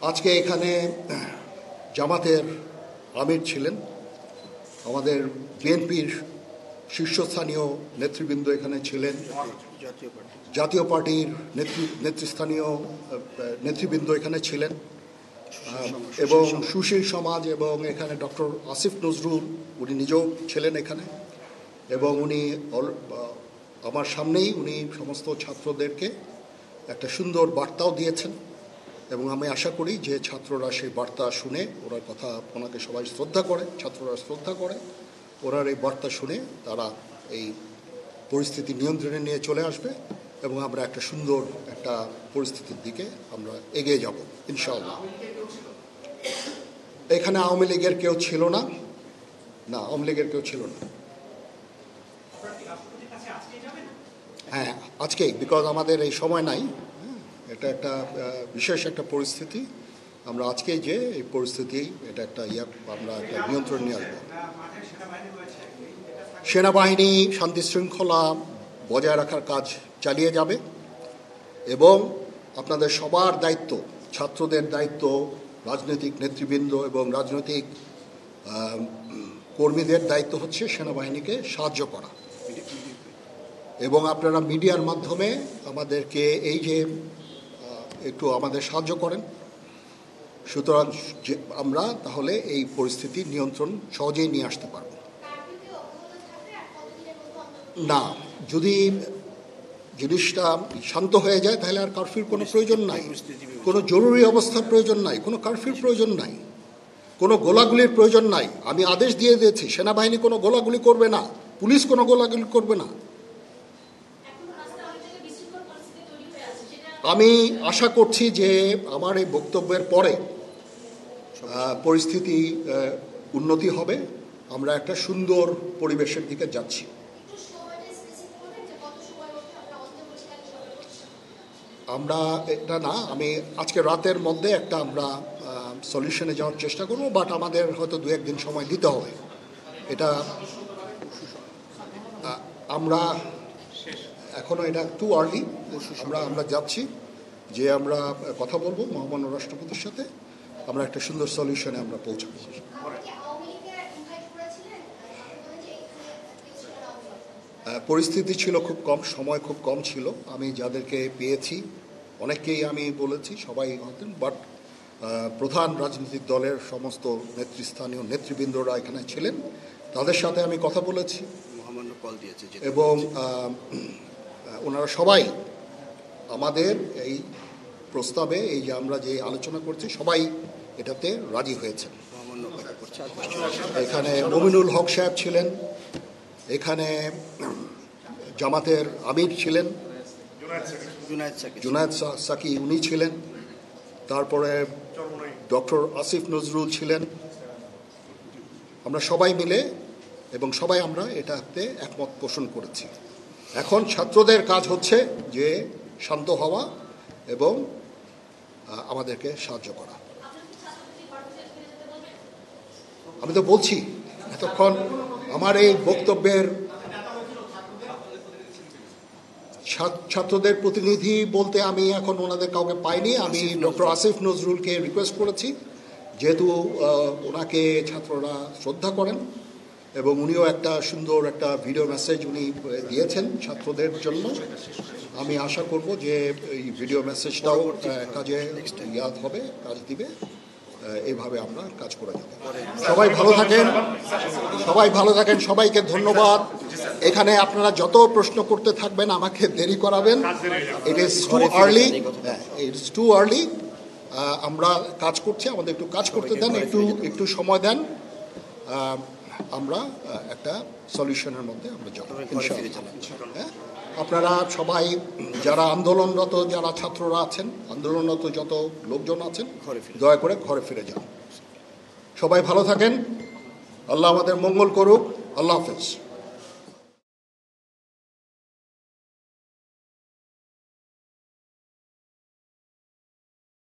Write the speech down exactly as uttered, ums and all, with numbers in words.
আজকে এখানে জামাতের আমির ছিলেন, আমাদের বিএনপির শীর্ষস্থানীয় নেতৃবৃন্দ এখানে ছিলেন, জাতীয় পার্টির নেতৃ নেতৃস্থানীয় নেতৃবৃন্দ এখানে ছিলেন এবং সুশীল সমাজ এবং এখানে ডক্টর আসিফ নজরুল উনি নিজেও ছিলেন এখানে এবং উনি আমার সামনেই উনি সমস্ত ছাত্রদেরকে একটা সুন্দর বার্তাও দিয়েছেন এবং আমি আশা করি যে ছাত্ররা সেই বার্তা শুনে ওনার কথা ওনাকে সবাই শ্রদ্ধা করে, ছাত্ররা শ্রদ্ধা করে, ওনার এই বার্তা শুনে তারা এই পরিস্থিতি নিয়ন্ত্রণে নিয়ে চলে আসবে এবং আমরা একটা সুন্দর একটা পরিস্থিতির দিকে আমরা এগিয়ে যাব ইনশাআল্লাহ। এখানে আওয়ামী লীগের কেউ ছিল না, না আওয়ামী লীগের কেউ ছিল না। হ্যাঁ আজকেই, বিকজ আমাদের এই সময় নাই, এটা একটা বিশেষ একটা পরিস্থিতি, আমরা আজকেই যে এই পরিস্থিতি এটা একটা ইয়া আমরা একটা নিয়ন্ত্রণ নিয়ে আসবো। সেনাবাহিনী শান্তি শৃঙ্খলা বজায় রাখার কাজ চালিয়ে যাবে এবং আপনাদের সবার দায়িত্ব, ছাত্রদের দায়িত্ব, রাজনৈতিক নেতৃবৃন্দ এবং রাজনৈতিক কর্মীদের দায়িত্ব হচ্ছে সেনাবাহিনীকে সাহায্য করা এবং আপনারা মিডিয়ার মাধ্যমে আমাদেরকে এই যে একটু আমাদের সাহায্য করেন, সুতরাং আমরা তাহলে এই পরিস্থিতি নিয়ন্ত্রণ সহজেই নিয়ে আসতে পারব। না, যদি জিনিসটা শান্ত হয়ে যায় তাহলে আর কারফিউর কোনো প্রয়োজন নাই, কোনো জরুরি অবস্থার প্রয়োজন নাই, কোনো কারফিউর প্রয়োজন নাই, কোনো গোলাগুলির প্রয়োজন নাই। আমি আদেশ দিয়ে দিয়েছি সেনাবাহিনী কোনো গোলাগুলি করবে না, পুলিশ কোনো গোলাগুলি করবে না। আমি আশা করছি যে আমার এই বক্তব্যের পরে পরিস্থিতি উন্নতি হবে, আমরা একটা সুন্দর পরিবেশের দিকে যাচ্ছি। আমরা এটা না, আমি আজকে রাতের মধ্যে একটা আমরা সলিউশনে যাওয়ার চেষ্টা করব, বাট আমাদের হয়তো দু একদিন সময় দিতে হবে। এটা আমরা এখনও এটা টু আর্লি, আমরা আমরা যাচ্ছি যে আমরা কথা বলবো মহামান্য রাষ্ট্রপতির সাথে, আমরা একটা সুন্দর সলিউশনে আমরা পৌঁছাবো। পরিস্থিতি ছিল খুব কম, সময় খুব কম ছিল, আমি যাদেরকে পেয়েছি অনেককেই আমি বলেছি, সবাই হতেন, বাট প্রধান রাজনৈতিক দলের সমস্ত নেতৃস্থানীয় নেতৃবৃন্দরা এখানে ছিলেন, তাদের সাথে আমি কথা বলেছি এবং ওনারা সবাই আমাদের এই প্রস্তাবে, এই যে আমরা যে আলোচনা করছি, সবাই এটাতে রাজি হয়েছেন। এখানে মমিনুল হক সাহেব ছিলেন, এখানে জামাতের আমির ছিলেন, জুনায়েদ সাকি উনি ছিলেন, তারপরে ডক্টর আসিফ নজরুল ছিলেন। আমরা সবাই মিলে এবং সবাই আমরা এটাতে একমত পোষণ করেছি। এখন ছাত্রদের কাজ হচ্ছে যে শান্ত হওয়া এবং আমাদেরকে সাহায্য করা। আমি তো বলছি এতক্ষণ আমার এই বক্তব্যের ছাত্রদের প্রতিনিধি বলতে আমি এখন ওনাদের কাউকে পাইনি। আমি ডক্টর আসিফ নজরুলকে রিকোয়েস্ট করেছি, যেহেতু ওনাকে ছাত্ররা শ্রদ্ধা করেন এবং উনিও একটা সুন্দর একটা ভিডিও মেসেজ উনি দিয়েছেন ছাত্রদের জন্য। আমি আশা করব যে এই ভিডিও মেসেজটাও কাজে ইয়াদ হবে, কাজ দিবে, এইভাবে আমরা কাজ করে যাব। সবাই ভালো থাকেন, সবাই ভালো থাকেন, সবাইকে ধন্যবাদ। এখানে আপনারা যত প্রশ্ন করতে থাকবেন আমাকে দেরি করাবেন, it is too early, it is too early. আমরা কাজ করছি, আমাদের একটু কাজ করতে দেন, একটু একটু সময় দেন, আমরা একটা সলিউশনের মধ্যে আমরা যাব ইনশাআল্লাহ। হ্যাঁ, আপনারা সবাই যারা আন্দোলনরত, যারা ছাত্ররা আছেন, আন্দোলনরত যত লোকজন আছেন, দয়া করে ঘরে ফিরে যান। সবাই ভালো থাকেন, আল্লাহ আমাদের মঙ্গল করুক। আল্লাহ হাফেজ।